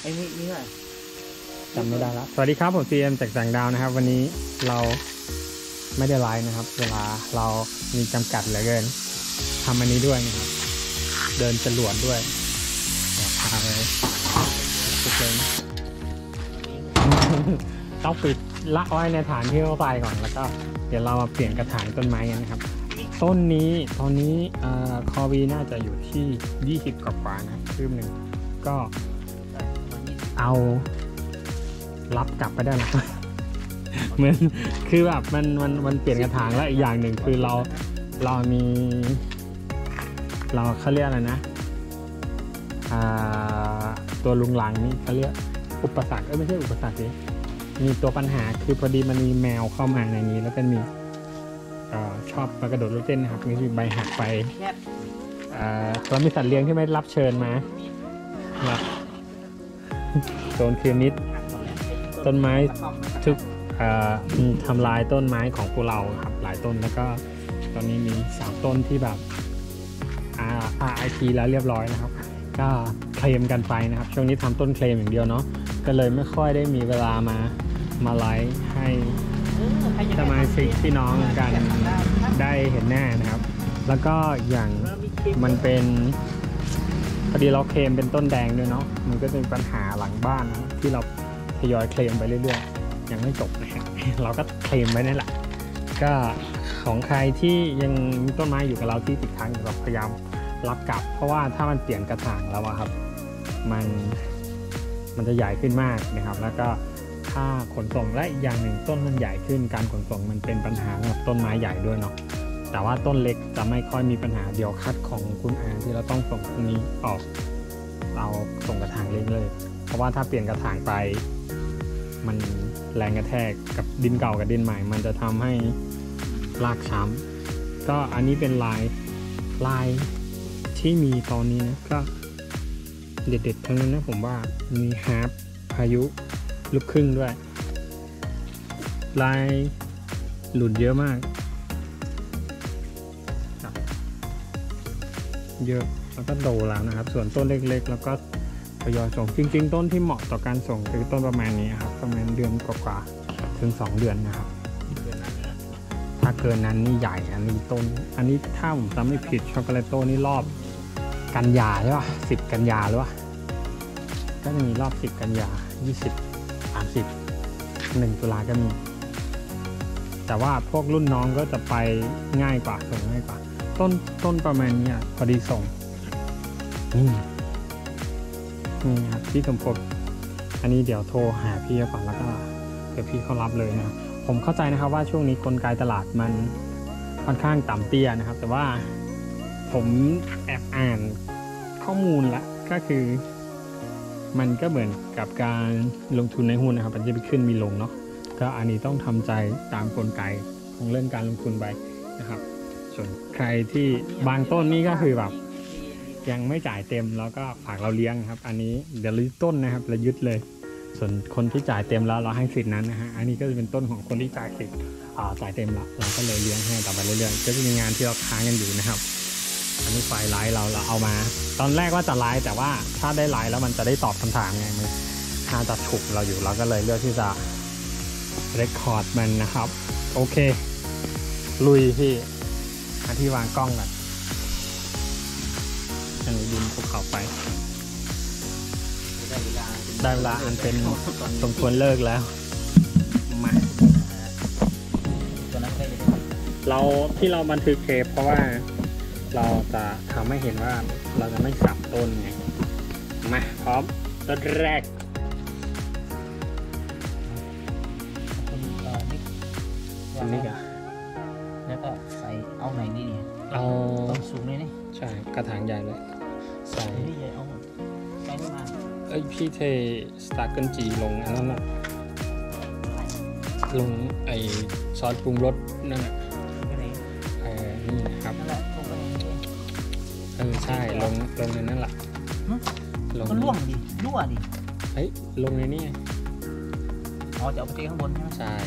ไอ้นี่ไงจำไม่ได้แล้วสวัสดีครับผมCMจากแสงดาวนะครับวันนี้เราไม่ได้ไลฟ์นะครับเวลาเรามีจำกัดเหลือเกินทำอันนี้ด้วยนะครับเดินจรวดด้วยพาไปทุกเลยต้องปิดละไว้ในฐานที่เราไปก่อนแล้วก็เดี๋ยวเรามาเปลี่ยนกระถางต้นไม้กันนะครับต้นนี้ตอนนี้คอวีน่าจะอยู่ที่20กว่านะคืบหนึ่งก็เอารับกลับไปได้หรอเหมือนคือแบบมันเปลี่ยนกระถางแล้วอีกอย่างหนึ่งคือเรามีเราเขาเรียกอะไรนะตัวลุงหลังนี่เขาเรียกอุปสรรคไม่ใช่อุปสรรคสิมีตัวปัญหาคือพอดีมันมีแมวเข้ามาในนี้แล้วก็มีชอบมากระโดดรถเต้นนะครับมีใบหักไปเรามีสัตว์เลี้ยงที่ไม่รับเชิญมาโซนคือมิดต้นไม้ทุกทำลายต้นไม้ของพวกเราครับหลายต้นแล้วก็ตอนนี้มี3ต้นที่แบบRIP แล้วเรียบร้อยนะครับก็เคลมกันไปนะครับช่วงนี้ทำต้นเคลมอย่างเดียวเนาะก็เลยไม่ค่อยได้มีเวลามาไลฟ์ให้สมาชิกพี่น้องกันได้เห็นหน้านะครับแล้วก็อย่างมันเป็นพอดีเราเคลมเป็นต้นแดงด้วยเนาะมันก็จะมีปัญหาหลังบ้านที่เราทยอยเคลมไปเรื่อยๆยังไม่จบนะครับเราก็เคลมไว้นั่นแหละก็ของใครที่ยังมีต้นไม้อยู่กับเราที่ติดค้างเราพยายามรับกลับเพราะว่าถ้ามันเปลี่ยนกระถางแล้วครับมันจะใหญ่ขึ้นมากนะครับแล้วก็ค่าขนส่งและอีกอย่างหนึ่งต้นมันใหญ่ขึ้นการขนส่งมันเป็นปัญหากับต้นไม้ใหญ่ด้วยเนาะแต่ว่าต้นเล็กจะไม่ค่อยมีปัญหาเดี๋ยวคัดของคุณอาที่เราต้องส่งตรงนี้ออกเราส่งกระถางเล็กเลยเพราะว่าถ้าเปลี่ยนกระถางไปมันแรงกระแทกกับดินเก่ากับดินใหม่มันจะทำให้รากช้ำก็อันนี้เป็นลายที่มีตอนนี้นะก็เด็ดๆทั้งนั้นนะผมว่ามีฮาร์ปพายุลูกครึ่งด้วยลายหลุดเยอะมากเยอะแล้วก็โดแล้วนะครับส่วนต้นเล็กๆแล้วก็ทยอยส่งจริงๆต้นที่เหมาะต่อการส่งคือต้นประมาณนี้ครับประมาณเดือนกว่าๆถึง2เดือนนะครับถ้าเกินนั้นนี่ใหญ่อันนี้ถ้าผมจำไม่ผิดช็อกโกแลตโต้นี่รอบกันยาใช่ป่ะ10กันยาหรือวะก็จะมีรอบ10กันยา20 30 1ตุลาก็มีแต่ว่าพวกรุ่นน้องก็จะไปง่ายกว่าส่งง่ายกว่าต้นประมาณนี้พอดีส่งนี่ครับพี่สมภพอันนี้เดี๋ยวโทรหาพี่ก่อนแล้วก็เดี๋ยวพี่เขารับเลยนะครับผมเข้าใจนะครับว่าช่วงนี้กลไกตลาดมันค่อนข้างต่ำเตี้ยนะครับแต่ว่าผมแอบอ่านข้อมูลแล้วก็คือมันก็เหมือนกับการลงทุนในหุ้นนะครับมันจะไปขึ้นมีลงเนาะก็อันนี้ต้องทำใจตามกลไกของเรื่องการลงทุนไปนะครับส่วนใครที่บางต้นนี่ก็คือแบบยังไม่จ่ายเต็มแล้วก็ฝากเราเลี้ยงครับอันนี้เดี๋ยวรื้อต้นนะครับเรายึดเลยส่วนคนที่จ่ายเต็มแล้วเราให้สิทธินั้นนะฮะอันนี้ก็จะเป็นต้นของคนที่จ่ายสิทธิ์จ่ายเต็มแล้วเราก็เลยเลี้ยงให้ต่อไปเรื่อยๆก็จะมีงานที่เราค้างกันอยู่นะครับอันนี้ไฟไลท์เราเอามาตอนแรกว่าจะไลท์แต่ว่าถ้าได้ไลท์แล้วมันจะได้ตอบคำถามไงมันถ้าจะฉุกเราอยู่เราก็เลยเลือกที่จะเรคคอร์ดมันนะครับโอเคลุยพี่ที่วางกล้องกันอันนี้ดินภูเขาไปได้เวลาอันเป็นสมควรเลิกแล้วมาเราที่เราบันทึกเทปเพราะว่าเราจะทำให้เห็นว่าเราจะไม่สับต้นไงมาพร้อมต้นแรกอันนี้ก็แล้วก็ใส่เอาไหนนี่เนี่ยเอาต้องสูงเลยนี่ใช่กระถางใหญ่เลยใส่นี่ใหญ่เอาใส่มาพี่เทสตาร์เกิลจีลงอันนั้นน่ะลงไอซอสปรุงรสนั่นน่ะนี่นะครับใช่ลงในนั่นแหละก็ล่วงดิรั่วดิลงในนี่อ๋อจะเอาไปเทข้างบนใช่ไหมใช่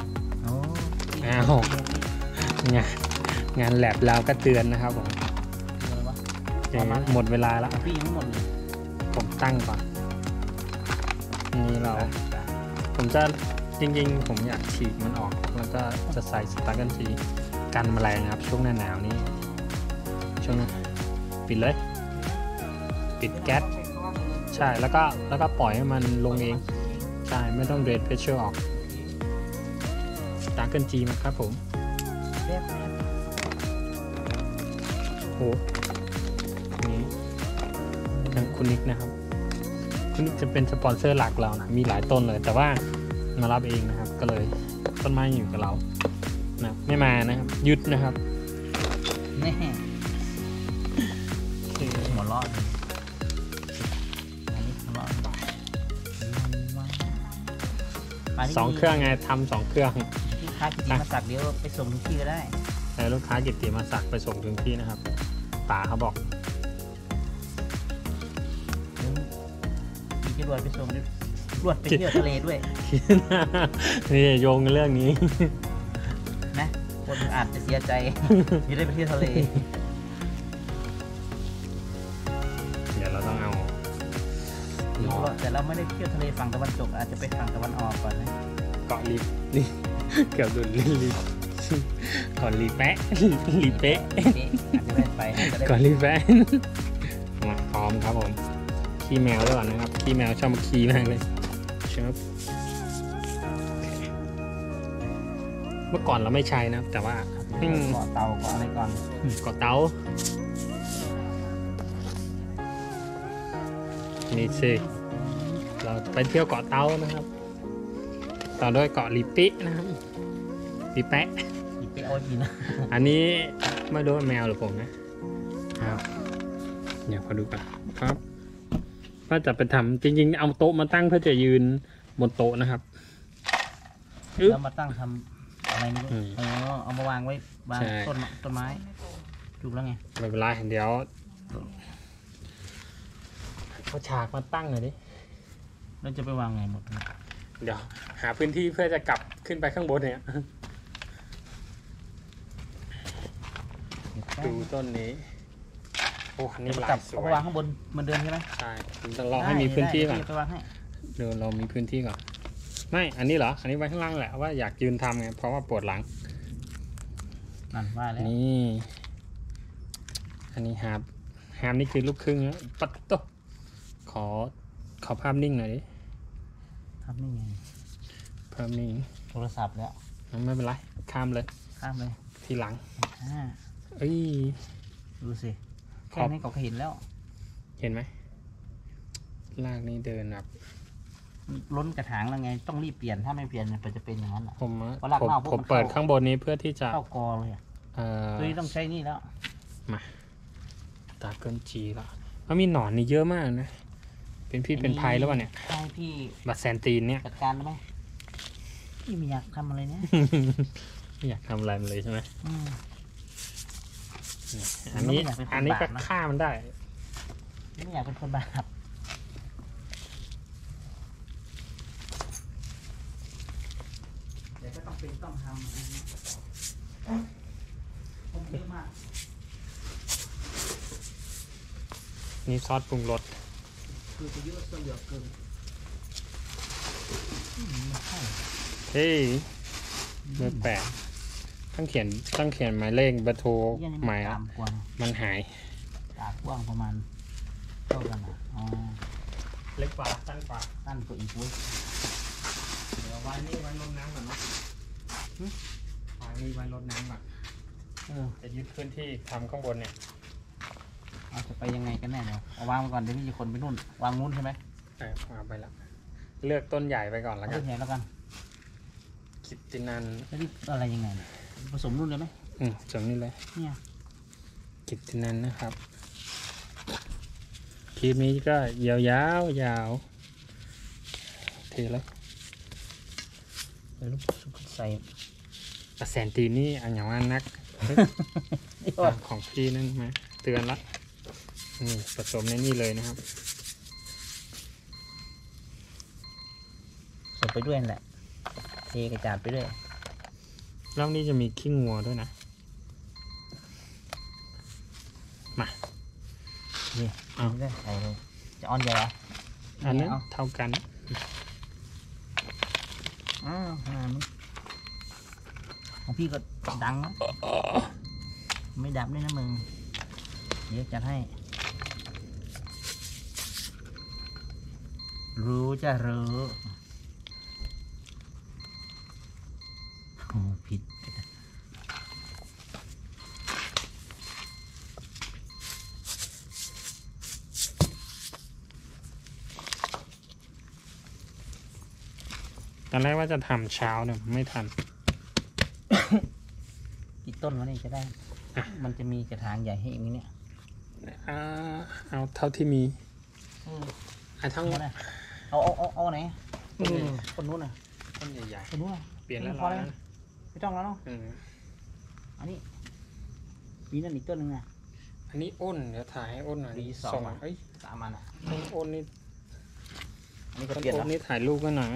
งานแลบเราก็เตือนนะครับผมหมดเวลาแล้วพี่ยังไม่หมดเลยผมตั้งก่อนนี่เราผมจะจริงๆผมอยากฉีกมันออกแล้วก็จะใส่สตาร์กันจีกันแมลงครับช่วงหน้าหนาวนี้ช่วงนั้นปิดเลยปิดแก๊สใช่แล้วก็ปล่อยให้มันลงเองใช่ไม่ต้องเดรนเพชเชอร์ออกสตาร์กันจีมันครับผมโอ้นี่ทางคุณนิกนะครับคุณนิกจะเป็นสปอนเซอร์หลักเรานะมีหลายต้นเลยแต่ว่ามารับเองนะครับก็เลยต้นไม้อยู่กับเรานะไม่มานะครับหยุดนะครับแน่หัวร้อนอันนี้หัวร้อนสองเครื่องไงทำ2 เครื่องลูกค้ากินมาสักเดี๋ยวไปส่งทุกที่ก็ได้แต่ลูกค้ากิตติมาศักดิ์ไปส่งถึงที่นะครับป๋าเขาบอกมีจรวดไปส่งด้วยรวดไปเที่ยวทะเลด้วยนี่โยงกันเรื่องนี้นะคนอาจจะเสียใจไม่ได้ไปเที่ยวทะเลเดี๋ยวเราต้องเอาแต่เราไม่ได้เที่ยวทะเลฝั่งตะวันตกอาจจะไปฝั่งตะวันออกก่อนนะเกาะลีนี่เกือบดุนลีก่อนลีแปะลีเป๊ะอาจจะได้ไปอาจจะได้ก่อนลีแปะมาพร้อมครับผมขี้แมวด้วยก่อนนะครับขี้แมวชอบมาขี้มากเลยเชิบเมื่อก่อนเราไม่ใช้นะแต่ว่าเกาะเตาเกาะอะไรก่อนเกาะเตานี่สิเราไปเที่ยวเกาะเตานะครับต่อด้วยเกาะลิปินะครับลิแปะหยิบไปเอากินนะอันนี้ไม่รู้ว่าแมวหรือผมนะครับเดี๋ยวขอดูก่อนครับว่าจะไปทำจริงๆเอาโต๊ะมาตั้งเพื่อจะยืนบนโต๊ะนะครับแล้วมาตั้งทำอะไรนี่เอามาวางไว้วางต้นไม้ถูกแล้วไงไม่เป็นไรเดี๋ยวเอาฉากมาตั้งหน่อยดิแล้วจะไปวางไงหมดเดี๋ยวหาพื้นที่เพื่อจะกลับขึ้นไปข้างบนเนี่ยดูต้นนี้โอ้อันนี้ลายสวยเอาไปวางข้างบนเหมือนเดิมใช่ไหมใช่ผมต้องรอให้มีพื้นที่ก่อนไปวางให้เดี๋ยวเรามีพื้นที่ก่อนไม่อันนี้เหรออันนี้ไว้ข้างล่างแหละว่าอยากยืนทำไงเพราะว่าปวดหลังนั่นว่าแล้วนี่อันนี้ฮาร์ปนี่คือลูกครึ่งนะปัดโตขอภาพนิ่งหน่อยดิทำนี่ไงภาพนิ่งโทรศัพท์แล้วไม่เป็นไรข้ามเลยข้ามเลยทีหลังอ่าเอ้ยดูสิแค่นี้ก็เห็นแล้วเห็นไหมลากนี่เดินแบบล้นกระถางแล้วไงต้องรีบเปลี่ยนถ้าไม่เปลี่ยนมันจะเป็นอย่างนั้นแหละผมเพราะรากเน่าพวกมันเปิดข้างบนนี้เพื่อที่จะเข้ากอเลยอะตัวนี้ต้องใช้นี่แล้วตาเกินจีละมันมีหนอนนี่เยอะมากนะเป็นพิษเป็นภัยแล้ววะเนี่ยให้พี่บัตแซนตีนเนี่ยจัดการได้ไหมพี่ไม่อยากทำอะไรเนี่ยไม่อยากทำอะไรมันเลยใช่ไหมอืมอันนี้ไม่อยากเป็นคนอันนี้ก็บาปนะฆ่ามันได้ไม่อยากเป็นคนบาปเดี๋ยวก็ต้องเป็นต้องทำผมเยอะมากนี่ซอสปรุงรสคือจะเยอะจนเยอะเกินไม่ใช่เฮ้ยเบอร์8ต้องเขียนหมายเลขเบอร์โทรเยี่ยนี่หมายตามกว้างมันหายตากว้างประมาณเท่ากันอ่ะอ๋อเล็กกว่าสั้นกว่าสั้นกว่าอีกเว้ยเดี๋ยวไว้นี่ไว้รดน้ำก่อนเนาะไว้นี่ไว้รดน้ำก่อนจะยึดพื้นที่ทำข้างบนเนี่ยเอาจะไปยังไงกันแน่เนี่ยเอาวางไว้ก่อนเดี๋ยวมีคนไปนู่นวางนู้นใช่ไหมเอาไปละเลือกต้นใหญ่ไปก่อนแล้วเอากัต้นนใหญ่แล้วกันกิตตินันแล้วนี่อะไรยังไงเนี่ยผสมนู่นเลยไหมจำนี่เลยเนี่ยกิตตินันนะครับคลิปนี้ก็ยาวๆยาวเทเลยเดี๋ยวลูกใส่แต่แสนตีนี่อันอย่างว่านัก ของพี่นั่นมาเตือนละนี่ผสมในนี่เลยนะครับใส่ไปด้วยนั่นแหละเทกระจาดไปด้วยรอบนี้จะมีขี้งัวด้วยนะ มานี่เอาได้ใส่เลยจะอ่อนใหญ่เหรออันนั้นเอาเท่ากันของพี่ก็ดังนะไม่ดับด้วยนะมึงเดี๋ยวจัดให้รู้จะรู้โอ้ผิดตอนแรกว่าจะทำเช้าเนี่ยไม่ทันกี่ต้นวะนี่จะได้ มันจะมีกระถางใหญ่ให้อีกไหมเนี่ยเอาเท่าที่มีทั้งหมดเอาไหนคนนู้นน่ะต้นใหญ่คนนู้นๆเปลี่ยนแล้วพอแล้วไม่ต้องแล้วเนาะอันนี้มีนั่นอีกต้นหนึ่งอ่ะอันนี้อ้นเดี๋ยวถ่ายให้อ้นหน่อยมีสองส่งอ่ะเฮ้ย 3 อันอ่ะอ้นนี่อันนี้ก็ต้นเปลี่ยนอ้แล้วนนี่ถ่ายรูปกันหน่อย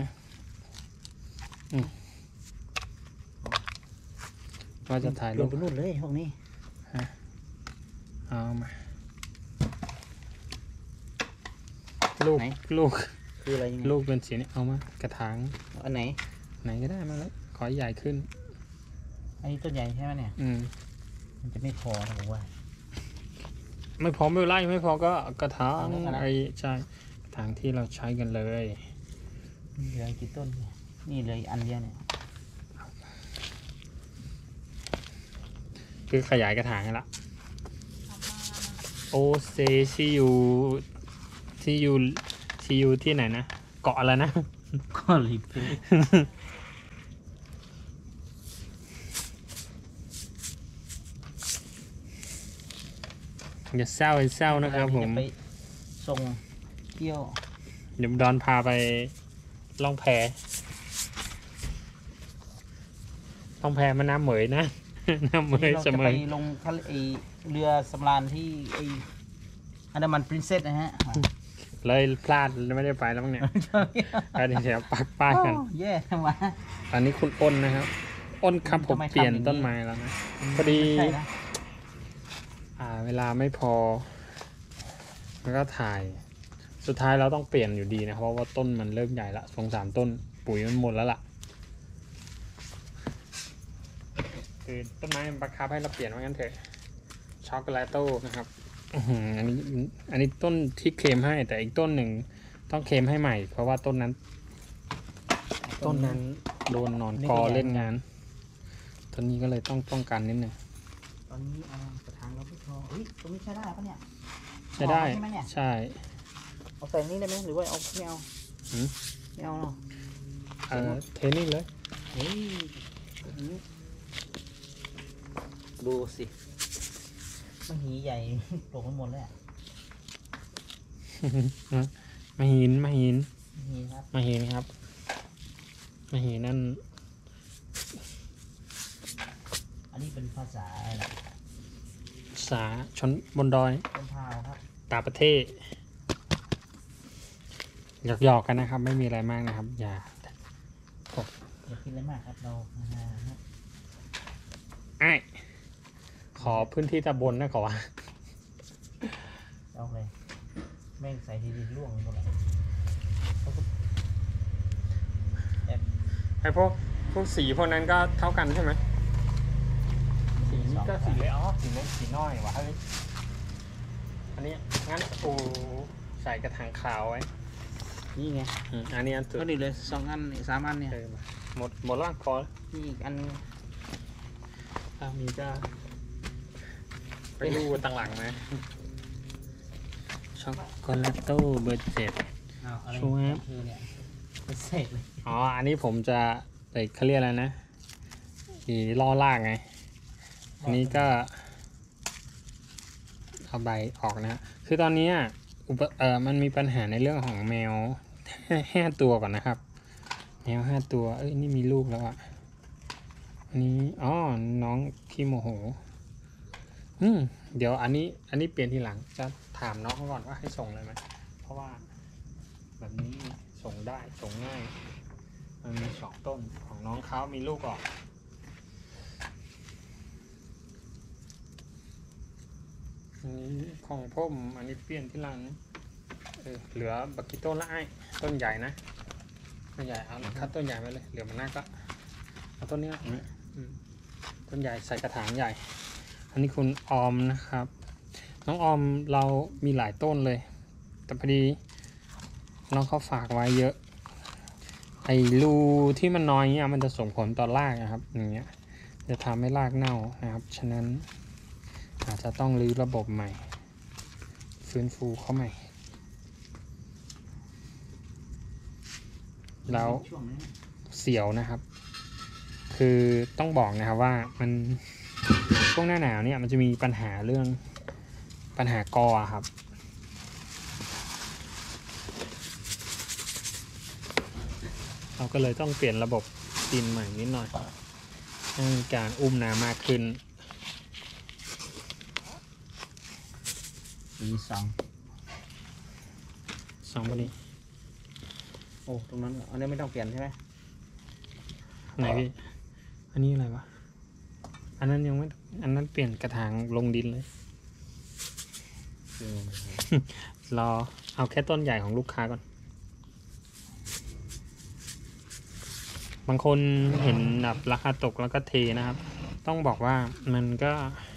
ว่าจะถ่ายลรูงปไปนู่นเลยพวกนี้เอามาลูกลูกคืออะไรยังไงลูกเป็นสีนี้เอามากระถางอันไหนไหนก็ได้มาแล้วขอใหญ่ขึ้นอันนี้ต้นใหญ่ใช่ไหมเนี่ย มันจะไม่พอนะผมว่าไม่พอไม่เป็นไรไม่พอก็กระถางเอาแล้วกันนะไอ้ใช่กระถางที่เราใช้กันเลยเหลือกี่ต้นเนี่ยนี่เหลยอันเดียวเนี่ยคือขยายกระถางให้ละโอเซซียูที่ไหนนะเกาะอะไรนะก็รีบไปอย่าเศร้านะครับผมไปส่งเที่ยวเดี๋ยวดอนพาไปล่องแพมันน้ำเหมยนะ น้ำเหมยเราเสจะมไปอลงทะเลเรือสำราญที่ไออันดามันปรินเซสนะฮะเลยพลาดไม่ได้ไปแล้วมั้งเนี่ยไปเดี๋ยวปักป้ายกันแย่มาอันนี้คุณอ้นนะครับ อ้นครับผมทำไมทำเปลี่ยนอย่างนี้ต้นไม้แล้วนะ พอดีใช่นะเวลาไม่พอแล้วก็ถ่าย สุดท้ายเราต้องเปลี่ยนอยู่ดีนะเพราะว่าต้นมันเริ่มใหญ่ละ2-3 ต้นปุ๋ยมันหมดแล้วล่ะคือต้นไม้มันบังคับให้เราเปลี่ยนว่างั้นเถอะช็อกโกแลตโต้นะครับอันนี้ต้นที่เคลมให้แต่อีกต้นหนึ่งต้องเคลมให้ใหม่ เพราะว่าต้นนั้นโดนนอนกอเล่นงานต้นนี้ก็เลยต้องป้องกันนิดนึงตอนนี้กระถางเราไม่พอเฮ้ยตรงนี้ใช้ได้ปะเนี่ยใช่ได้ใช่ไหมเนี่ยใช่เอาใส่นี่ได้ไหมหรือว่าเอาไม่เอาหืมไม่เอาเนาะเทนี่เลยเฮ้ยดูสิมันหีใหญ่ ตกไปหมดเลยอ่ะมาหินหีครับมาหินครับมาหินนั่นอันนี้เป็นภาษาอะไรล่ะสาชนบนดอยต้นพาวครับตาประเทศหยอกกันนะครับ ไม่มีอะไรมากนะครับ อย่าอย่าคิดอะไรมากครับเราฮะไอ้ขอพื้นที่ตะบนนะขอว่าเอาเลยแม่งใส่ทีๆล่วงหมดเลยไอ้พวกสีพวกนั้นก็เท่ากันใช่ไหมสีนี้ก็สีเล็กสีเล็กสีน้อยว่ะเฮ้ยอันนี้งั้นปูใส่กระถางขาวไว้นี่ไงอันนี้อันสุดก็ดีเลย2 อันนี่3 อันเนี่ยหมดแล้วพอนี่อีกอันมีก็ไปดูต่างหลังไหมช็อกโกแลตโต้เบอร์7 อะไรชูแอปคือเนี่ยเป็นเศษเลยอันนี้ผมจะเขาเรียกอะไรนะล่อลากไง อันนี้ก็เอาใบออกนะ คือตอนนี้มันมีปัญหาในเรื่องของแมว5 ตัวก่อนนะครับ แมว5 ตัวนี่มีลูกแล้วอ่ะอันนี้น้องขี้โมโหเดี๋ยวอันนี้เปลี่ยนทีหลังจะถามน้องเขาก่อนว่าให้ส่งเลยไหมเพราะว่าแบบนี้ส่งได้ส่งง่ายมันมี2 ต้นของน้องเขามีลูกออกอันนี้ของผมอันนี้เปลี่ยนที่หลังเหลือบักกิโต้นละไอ้ต้นใหญ่นะต้นใหญ่เอาคัดต้นใหญ่ไปเลยเหลือมันหน้าก็เอาต้นนี้ต้นใหญ่ใส่กระถางใหญ่ อันนี้คุณออมนะครับ น้องออมเรามีหลายต้นเลย แต่พอดีน้องเขาฝากไว้เยอะ ไอ้รูที่มันน้อยเนี่ยมันจะส่งผลต่อรากนะครับอย่างเงี้ยจะทำให้รากเน่านะครับฉะนั้นอาจจะต้องรื้อระบบใหม่ฟื้นฟูเขาใหม่แล้วเสียวนะครับคือต้องบอกนะครับว่ามันช่วงหน้าหนาวเนี่ยมันจะมีปัญหาเรื่องปัญหากอครับเราก็เลยต้องเปลี่ยนระบบดินใหม่นิดหน่อยให้มีการอุ้มน้ำมากขึ้นสองพอดีโอ้ตรงนั้นอันนี้ไม่ต้องเปลี่ยนใช่ไหมไหนพี่อันนี้อะไรวะอันนั้นยังไม่อันนั้นเปลี่ยนกระถางลงดินเลยรอเอาแค่ต้นใหญ่ของลูกค้าก่อนบางคนเห็นแบบราคาตกแล้วก็เทนะครับต้องบอกว่ามันก็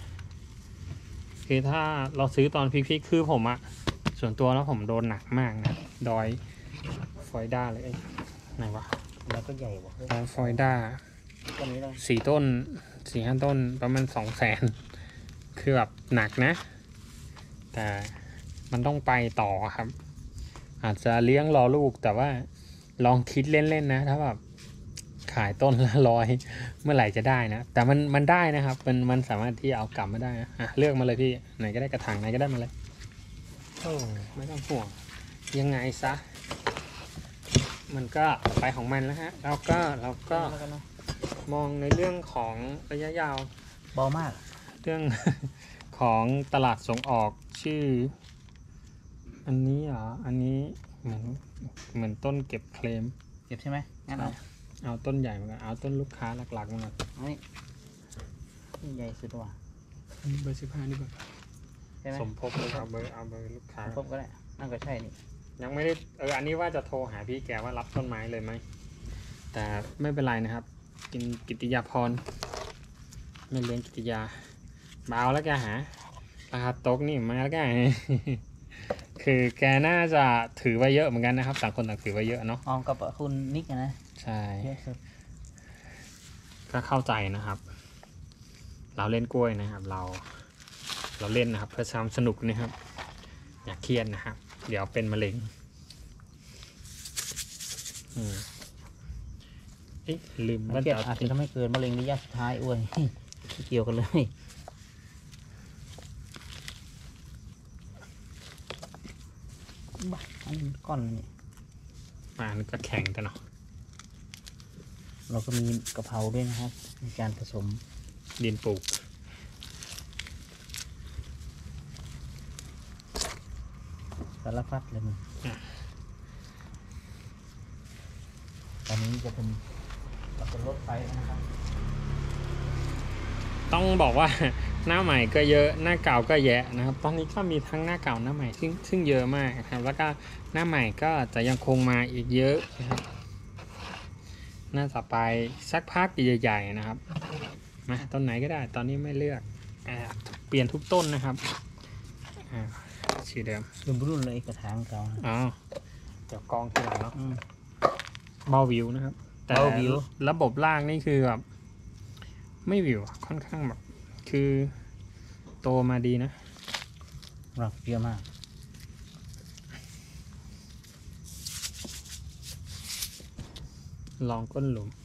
คือถ้าเราซื้อตอนพีคๆคือผมอะส่วนตัวแล้วผมโดนหนักมากนะดอยฟอยด้าเลยไหนวะแล้วก็ใหญ่กว่าดอยฟอยด้า4 ต้น 4-5 ต้นประมาณ200,000คือแบบหนักนะแต่มันต้องไปต่อครับอาจจะเลี้ยงรอลูกแต่ว่าลองคิดเล่นๆนะถ้าแบบขายต้นละ100เมื่อไหร่จะได้นะแต่มันได้นะครับมันสามารถที่เอากลับมาได้นะเลือกมาเลยพี่ไหนก็ได้กระถางไหนก็ได้มาเลยโอ้ไม่ต้องห่วงยังไงซะมันก็ไปของมันแล้วฮะเราก็มองในเรื่องของระยะยาวเบามากเรื่องของตลาดส่งออกชื่ออันนี้เหรออันนี้เหมือนต้นเก็บเคลมเก็บใช่ไหมงั้นเอาต้นใหญ่เหมือนกันเอาต้นลูกค้าหลักๆมานี่ใหญ่สุดว่ะเบอร์15นี่เบอร์สมภพเลยเอาเบอร์ลูกค้าสมภพก็ได้นั่นก็ใช่นี่ยังไม่ได้อันนี้ว่าจะโทรหาพี่แกว่ารับต้นไม้เลยไหมแต่ไม่เป็นไรนะครับกินกิตติยาพรไม่เลี้ยงกิตติยาเบาแล้วแกหาราคาตกนี่มาแล้วแกคือแกน่าจะถือไว้เยอะเหมือนกันนะครับต่างคนต่างถือไว้เยอะเนาะออมกับคุณนิกนะใช่ก็เข้าใจนะครับเราเล่นกล้วยนะครับเราเล่นนะครับเพื่อความสนุกนะครับอย่าเครียดนะครับเดี๋ยวเป็นมะเร็งลืมว่าอาจจะทำให้เกิดมะเร็งระยะสุดท้ายอ้วยเกี่ยวกันเลยอันก้อนนี่มันก็แข็งแต่เนาะเราก็มีกะเพราด้วยนะครับในการผสมดินปลูกสารพัดเลยมึงตอนนี้จะเป็นรถไฟนะครับต้องบอกว่าหน้าใหม่ก็เยอะหน้าเก่าก็แยะนะครับตอนนี้ก็มีทั้งหน้าเก่าหน้าใหม่ซึ่งเยอะมากครับแล้วก็หน้าใหม่ก็จะยังคงมาอีกเยอะนะครับหน้าต่อไปสักพักใหญ่ๆนะครับมาต้นไหนก็ได้ตอนนี้ไม่เลือกเปลี่ยนทุกต้นนะครับชื่อเดิมรุ่นเลยกระถางเก่าเดี๋ยวกองทีหลังเนาะเบาวิวนะครับแต่ระบบล่างนี่คือแบบไม่วิวค่อนข้างแบบคือโตมาดีนะรักเยอะมากลองก้นหลุม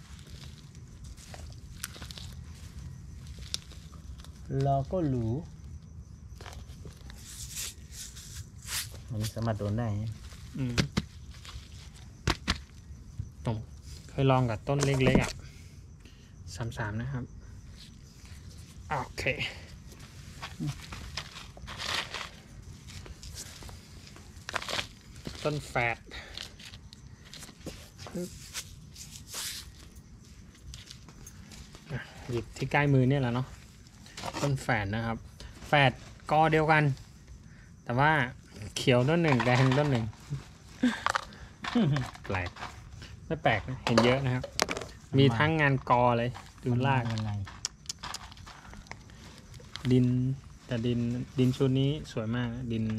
เราก็รู้มันสามารถโดนได้ผมเคยลองกับต้นเล็กๆ33นะครับโอเคต้นแฝดหยิบที่ใกล้มือเนี่ยแหละเนาะต้นแฝดนะครับแฝดกอเดียวกันแต่ว่าเขียวต้นหนึ่งแดงต้นหนึ่งแปลกไม่แปลกนะเห็นเยอะนะครับ มีทั้งงานกอเลยดูลากยังไงดินแต่ดินชุดนี้สวยมากนะดิน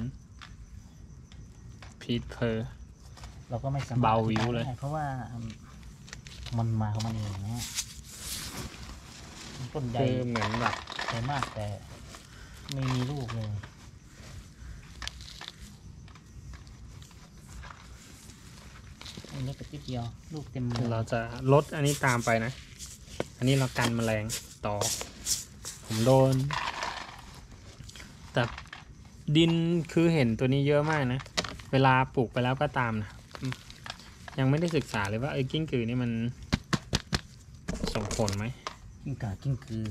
พีทเพอร์เราก็ไม่สามารถเบาวิวเลยได้เพราะว่ามันมาของมันเองนะฮะต้นใหญ่คือเหมือนแบบใหญ่มากแต่ไม่มีลูกเลยอันนี้กระติบเดียวลูกเต็มเลยเราจะลดอันนี้ตามไปนะ อันนี้เรากันแมลงต่อ ผมโดน แต่ดินคือเห็นตัวนี้เยอะมากนะ เวลาปลูกไปแล้วก็ตามนะยังไม่ได้ศึกษาเลยว่ากิ้งกือนี่มันส่งผลไหมกิ้งก่ากิ้งกือ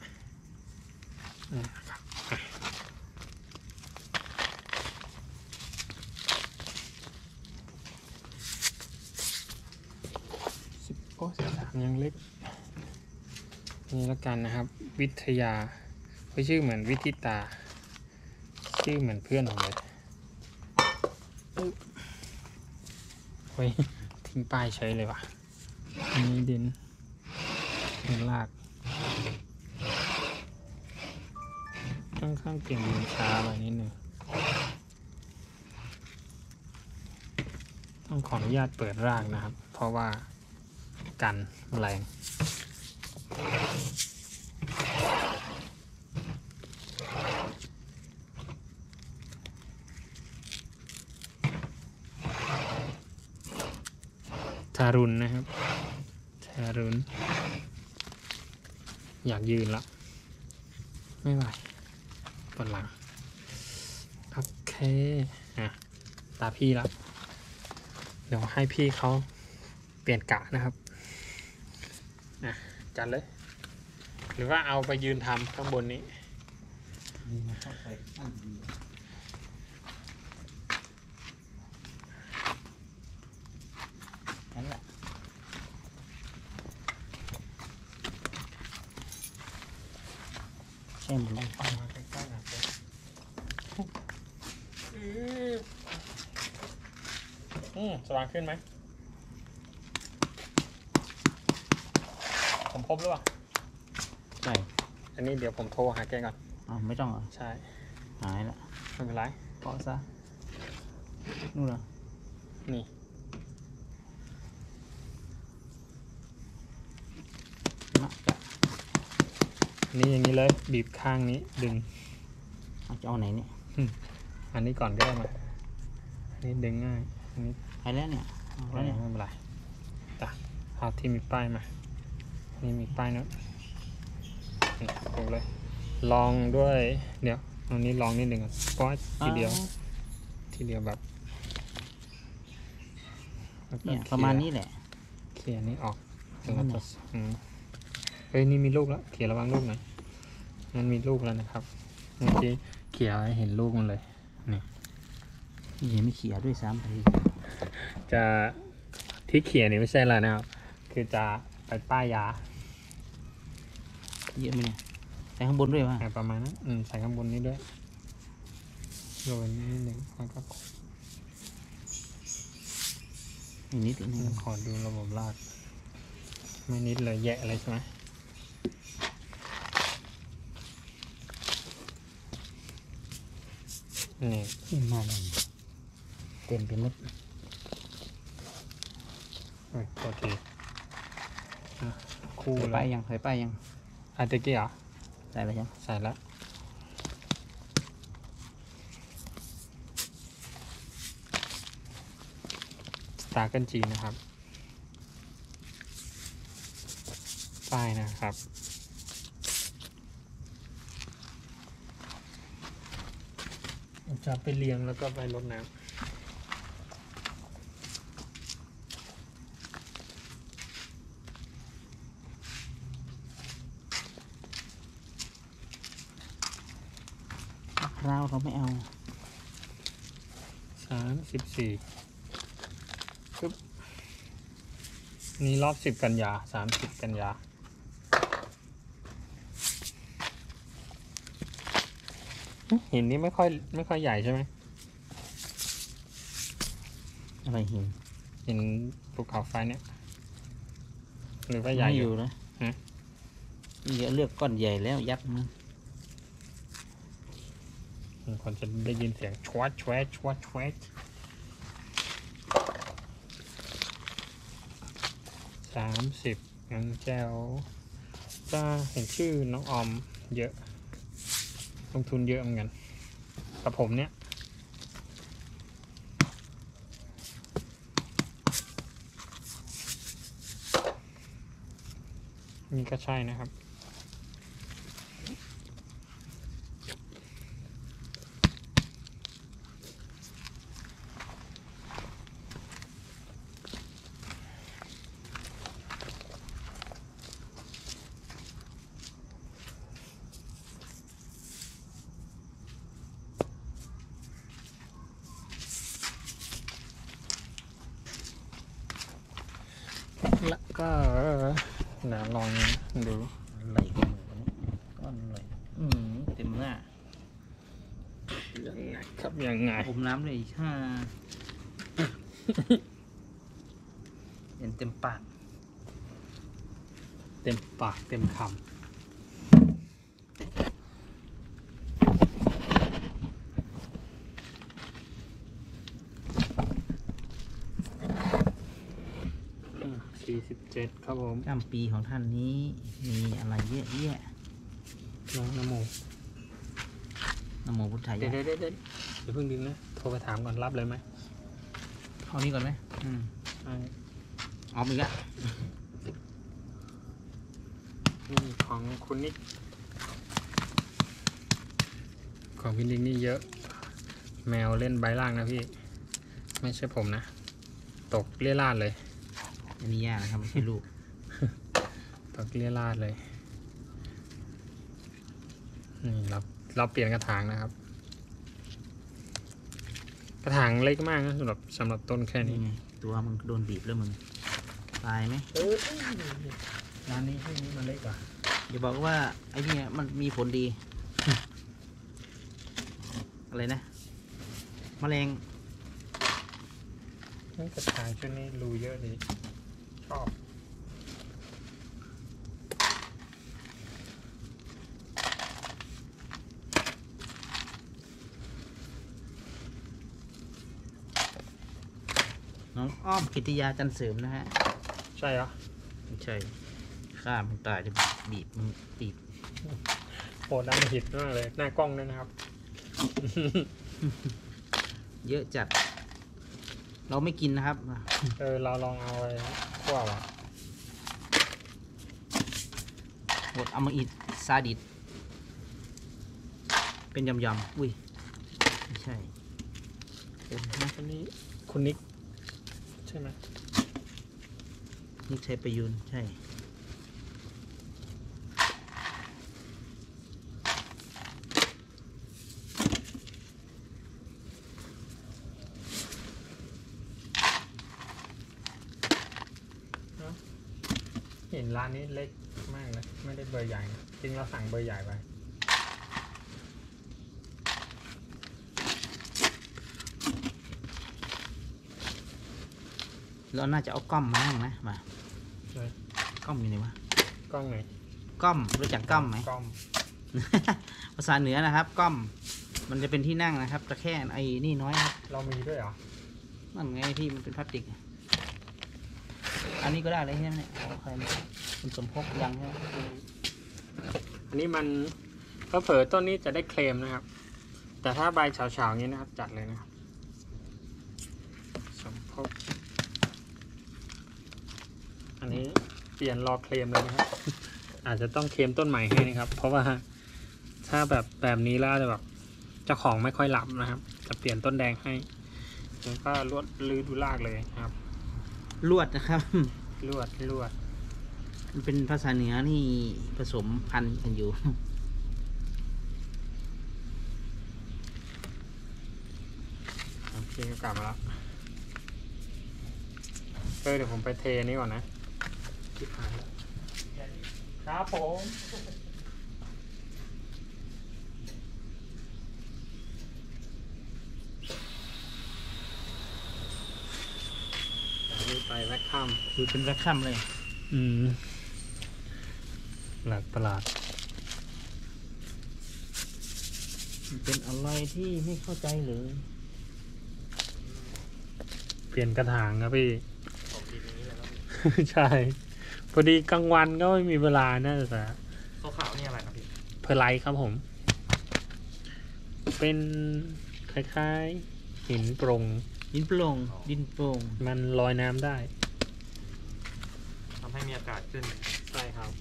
13ยังเล็กนี่แล้วกันนะครับ วิทยาเขาชื่อเหมือนวิทิตา ชื่อเหมือนเพื่อนผมเลยเฮ้ยทิ้งป้ายใช้เลยว่ะอันนี้ดินลากค่อนข้างเก่งดินช้าไปนิดนึงต้องขออนุญาตเปิดรากนะครับ เพราะว่ากันแมลงทารุณนะครับทารุณอยากยืนละไม่ไหวปวดหลังโอเคตาพี่ละเดี๋ยวให้พี่เขาเปลี่ยนกะนะครับจัดเลย หรือว่าเอาไปยืนทำข้างบนนี้นั่นแหละใช่หมดเลยเอามาใกล้ๆนะสว่างขึ้นไหมผมพบหรือเปล่าใช่อันนี้เดี๋ยวผมโทรหาแกก่อนไม่ต้องเหรอใช่หายละไม่เป็นไรเกาะซะนู่นเหรอนี่นะจะอันนี้อย่างนี้เลยบีบข้างนี้ดึงจะเอาไหนเนี่ยอันนี้ก่อนก็ได้มาอันนี้ดึงง่ายอันนี้ไปแล้วเนี่ยเอาแล้วเนี่ยไม่เป็นไรแต่เอาที่มีป้ายมานี่มีป้ายนะปลูกเลย ลองด้วยเดี๋ยวอันนี้ลองนิดหนึ่งเพราะทีเดียวแบบเนี่ยประมาณนี้แหละเขี่ยนี้ออกแล้วก็เฮ้ยนี่มีลูกแล้วเขี่ยระวังลูกหน่อยมันมีลูกแล้วนะครับเมื่อกี้เขี่ยให้เห็นลูกมันเลยนี่นี่ยังไม่เขี่ยด้วยซ้ำไปจะที่เขี่ยนี่ไม่ใช่อะไรนะครับคือจะไปป้ายยาเยอะไหมเนี่ยใส่ข้างบนด้วยวะประมาณนั้นใส่ข้างบนนี้ด้วยโรยนิดหนึ่งแล้วก็นิดนึงขอดูระบบรากไม่นิดเลยแยะเลยใช่ไหมนี่มาเลยเต็มไปหมดโทษทีคู่ใส่เลป้ายยยังใส่ป้ายยังอาตะกี้เหรอใส่อะไรยังใส่แล้วสตาร์เกิลจีนะครับป้ายนะครับจะไปเลี้ยงแล้วก็ไปรดน้ำมะพร้าวเราไม่เอา 34ปึ๊บนี่รอบ10 กันยา30 กันยาหินนี้ไม่ค่อยใหญ่ใช่ไหมอะไรหินหินภูเขาไฟเนี่ยหรือว่าใหญ่ไม่ออยู่ ยู่นะฮะเดี๋ยวเลือกก้อนใหญ่แล้วยัดมันคนจะได้ยินเสียงชวดชวดชวดชวด30งั้นแจวจะเห็นชื่อน้องออมเยอะลงทุนเยอะเหมือนกันกับผมเนี่ยนี่ก็ใช่นะครับแล้วก็เดี๋ยวลองดูอะไรกันหมูก้อนอะไรเต็มหน้ายังไงครับยังไงผมน้ำเลยเห็นเต็มปากเต็มปากเต็มคำ47ครับผมจำปีของท่านนี้มีอะไรเยอะแยะน้องนโมนะโมพุทธายะเดี๋ยวเพิ่งดึงนะโทรไปถามก่อนรับเลยไหมเอานี้ก่อนไหมเอาอีกอะนี่ของคุณนิกของพี่นิกนี่เยอะ แมวเล่นใบล่างนะพี่ ไม่ใช่ผมนะ ตกเลี่ยราดเลยอันนี้ยากนะครับไม่ใช่ลูกตกเลี่ยราดเลยนี่เราเปลี่ยนกระถางนะครับ กระถางเล็กมากนะสำหรับต้นแค่นี้นี่ไงตัวมึงโดนบีบแล้วมึงตายไหมร้านนี้ที่นี้มันเล็กกว่าอย่าบอกว่าไอ้นี่มันมีผลดี อะไรนะแมลงนี่กระถางชุดนี้รูเยอะดีชอบน้องอ้อมกิติยาจันเสริมนะฮะใช่เหรอไม่ใช่ฆ่ามึงตายเลยบีบมึงบีบโหดำหิดมากเลยหน้ากล้องด้วยนะครับเยอะจัด เราไม่กินนะครับเราลองเอาไปคั่ววะบดเอามาอิดซาดิสเป็นยำๆอุ้ยไม่ใช่อันนี้คุณนิกใช่ไหมนี่ใช้ประยุนใช่เห็นร้านนี้เล็กมากนะไม่ได้เบอร์ใหญ่นะจริงเราสั่งเบอร์ใหญ่ไปเราน่าจะเอาก้อมมาบ้างนะมาใช่ก้อมอยู่ไหนวะกล้องไหนก้อมรู้จักก้อมไหมกล้องภาษาเหนือนะครับก้อมมันจะเป็นที่นั่งนะครับตะแคงไอ้นี่น้อยครับเรามีด้วยเหรอนั่นไงที่มันเป็นพลาสติกอันนี้ก็ได้เลยใช่ไหมเนี่ยเอาใครมาคุณสมภพยังใช่ไหมอันนี้มันเผลอๆต้นนี้จะได้เคลมนะครับ แต่ถ้าใบเฉาๆอย่างนี้นะครับจัดเลยนะครับสมภพอันนี้เปลี่ยนรอเคลมเลยนะครับ อาจจะต้องเคลมต้นใหม่ให้นะครับ เพราะว่าถ้าแบบนี้แล้วจะแบบเจ้าของไม่ค่อยรับนะครับ จะเปลี่ยนต้นแดงให้แล้วก็ลวดลื้อดูรากเลยนะครับลวดนะครับลวดมันเป็นภาษาเหนือที่ผสมพันธุ์กันอยู่โอเคกลับมาแล้วเดี๋ยวผมไปเทนี้ก่อนนะที่ผ่านครับผมใส่แวคคัมคือเป็นแวคคัมเลยหลักประหลาดเป็นอะไรที่ไม่เข้าใจเลยเปลี่ยนกระถางครับพี่ของดินอย่างนี้เลยครับใช่พอดีกลางวันก็ไม่มีเวลาน่าจะขาวๆนี่อะไรครับพี่เพอร์ไลท์ครับผม เป็นคล้ายๆหินโปร่งดินโปร่งดินโปร่งมันลอยน้ำได้ทำให้มีอากาศขึ้นใช่ครับ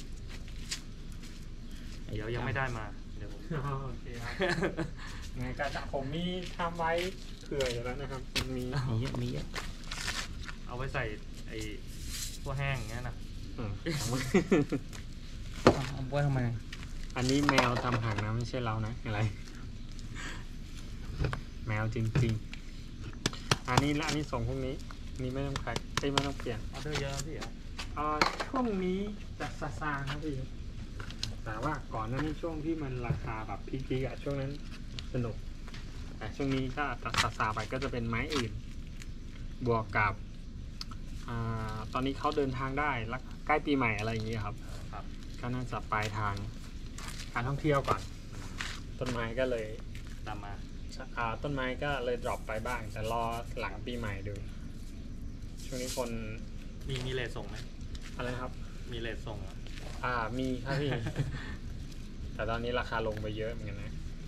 เดี๋ยวยังไม่ได้มาเดี๋ยวผมโอเคครับไงกระถางผมมีทำไว้เผื่ออยู่แล้วนะครับมันมีมีเยอะมีเยอะเอาไว้ใส่ไอ้พวกแห้งอย่างเงี้ยนะเอาไว้ทำไมอันนี้แมวทำหางนะไม่ใช่เรานะอะไร แมวจริงๆ อันนี้และอันนี้ส่งพวกนี้นี่ไม่ต้องแพ็คไม่ต้องเปลี่ยนออเดอร์เยอะพี่อ่ะช่วงนี้จะซาซาครับพี่แต่ว่าก่อนหน้านี้ช่วงที่มันราคาแบบพีคๆอะช่วงนั้นสนุก แต่ช่วงนี้ก็ตัดซาซาไปก็จะเป็นไม้อื่น บวกกับตอนนี้เขาเดินทางได้แล้วใกล้ปีใหม่อะไรอย่างเงี้ยครับครับก็น่าจะปลายทางการท่องเที่ยวก่อน ต้นไม้ก็เลยตามมาต้นไม้ก็เลยดรอปไปบ้าง แต่รอหลังปีใหม่ดู ช่วงนี้คนมีเลทส่งไหมอะไรครับมีเลทส่งเหรอมีครับพี่ แต่ตอนนี้ราคาลงไปเยอะเหมือนกันนะ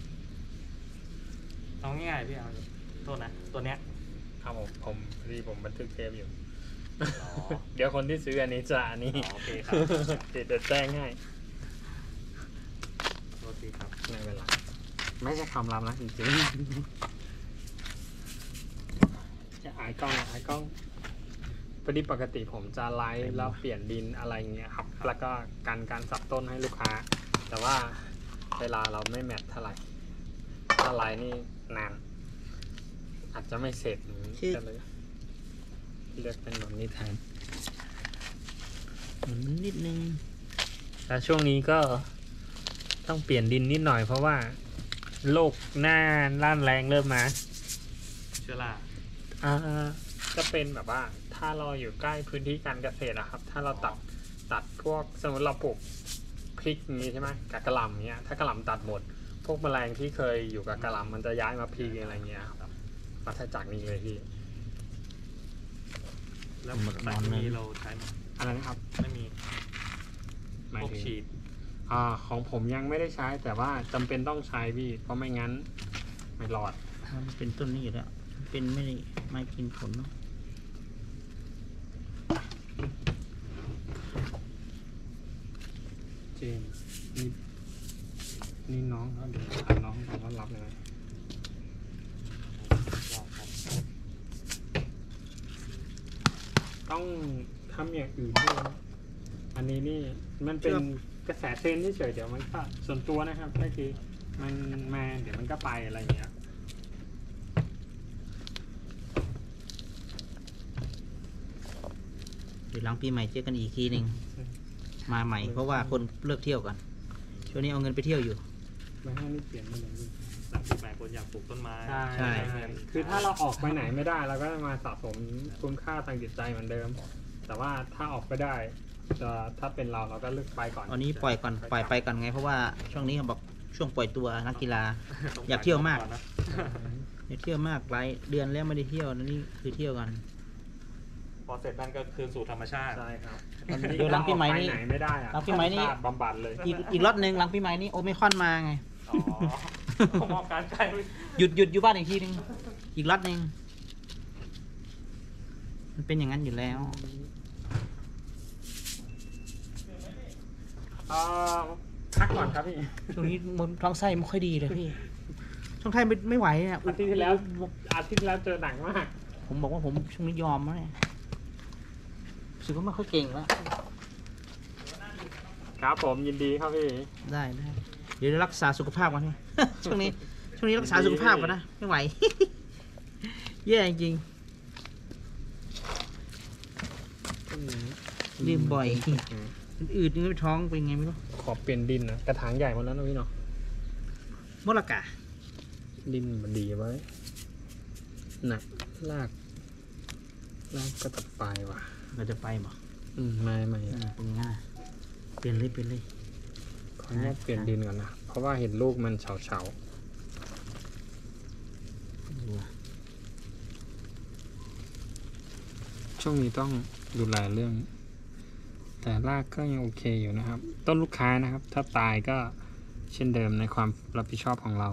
เอาง่ายๆพี่เอาโทษนะตัวเนี้ยครับผมผมบันทึกเทปอยู่อ๋อเดี๋ยวคนที่ซื้ออันนี้จะอันนี้โอเคครับเดี๋ยวจะแจ้งให้โทษทีครับในเวลาไม่ใช่ความลับนะจริงๆจะอายกล้องพอดีปกติผมจะไลฟ์แล้วเปลี่ยนดินอะไรเงี้ยครับ แล้วก็การสับต้นให้ลูกค้า แต่ว่าเวลาเราไม่แมทเท่าไหร่ถ้าไลฟ์นี่นานอาจจะไม่เสร็จก็เลยเลือกเป็นแบบนี้แทนหมุนนิดนึงแล้วช่วงนี้ก็ต้องเปลี่ยนดินนิดหน่อยเพราะว่าโรคหน้าล้านแรงเริ่มมาเชื้อราจะเป็นแบบว่าถ้าเราอยู่ใกล้พื้นที่การเกษตรอะครับ ถ้าเราตัดพวกสมมติเราปลูกพริกอย่างนี้ใช่ไหมกับกะหล่ำเงี้ยถ้ากะหล่ำตัดหมด พวกแมลงที่เคยอยู่กับกะหล่ำมันจะย้ายมาพริกอะไรเงี้ยครับมาถ้าจากนี้เลยพี่แล้วสารเคมีเราใช้ไหมอะไรนะครับไม่มีหมายพวกถึงฉีดของผมยังไม่ได้ใช้แต่ว่าจำเป็นต้องใช้พี่เพราะไม่งั้นไม่รอดมันเป็นต้นนี้อยู่แล้วเป็นไม่กินผลเนาะเจนนี่น้องเขาเดี๋ยวถามน้องก่อนว่ารับเลยไหมต้องทำอย่างอื่นด้วยนะอันนี้นี่มันเป็นกระแสเทรนด์เฉยๆเดี๋ยวมันก็ส่วนตัวนะครับก็คือมันมาเดี๋ยวมันก็ไปอะไรอย่างเงี้ยเดี๋ยวหลังปีใหม่เจอกันอีกทีหนึ่งมาใหม่เพราะว่าคนเลิกเที่ยวกันช่วงนี้เอาเงินไปเที่ยวอยู่ไม่ให้นี่เปลี่ยนไม่เลย 38 คนอยากปลูกต้นไม้ใช่เงินคือถ้าเราออกไปไหนไม่ได้เราก็มาสะสมคุณค่าทางจิตใจเหมือนเดิม แต่ว่าถ้าออกไปได้ถ้าเป็นเราก็เลือกไปก่อนอันนี้ปล่อยไปก่อนไงเพราะว่าช่วงนี้เขาบอกช่วงปล่อยตัวนักกีฬา อยากเที่ยวมากนะอยากเที่ยวมากหลายเดือนแล้วไม่ได้เที่ยวนี่คือเที่ยวกันพอเสร็จนั่นก็คืนสู่ธรรมชาติใช่ครับเดี๋ยวหลังปีใหม่นี่ไหนไม่ได้อะหลังปีใหม่นี่บำบัดเลยอีกล็อตหนึ่งหลังปีใหม่นี้โอเมคอนมาไงอ๋อผมมอบการใกล้หยุดอยู่บ้านอีกทีหนึงอีกล็อตหนึ่งมันเป็นอย่างนั้นอยู่แล้วพักก่อนครับพี่ช่วงนี้ท้องไส้ไม่ค่อยดีเลยพี่ท้องไส้ไม่ไหวอ่ะอาทิตย์ที่แล้วเจอหนักมากผมบอกว่าผมช่วงนี้ยอมแล้วเนี่ยรู้สึกว่าไม่ค่อยเก่งแล้วครับผมยินดีครับพี่ได้เดี๋ยวรักษาสุขภาพก่อนพี่ ช่วงนี้รักษาสุขภาพก่อนนะไม่ไหว แย่จริงๆลืมบ่อยอืดๆนี่ไม่ท้องเป็นไงไม่รู้ขอเปลี่ยนดินนะกระถางใหญ่หมดแล้วนะพี่เนาะมดละกะดินมันดีไว้หนักลากแล้วก็จะไปว่ะเราจะไปบ่ไม่เป็นง่ายเปลี่ยนเลยขออนุญาตเปลี่ยนดินก่อนนะเพราะว่าเห็นลูกมันเฉาดูอะๆช่วงนี้ต้องดูแลเรื่อง แต่รากก็ยังโอเคอยู่นะครับ ต้นลูกค้านะครับ ถ้าตายก็เช่นเดิมในความรับผิดชอบของเรา